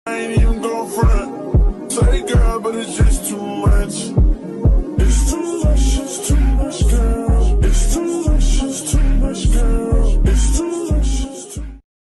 I ain't even gon' front. Say girl, but it's just too much.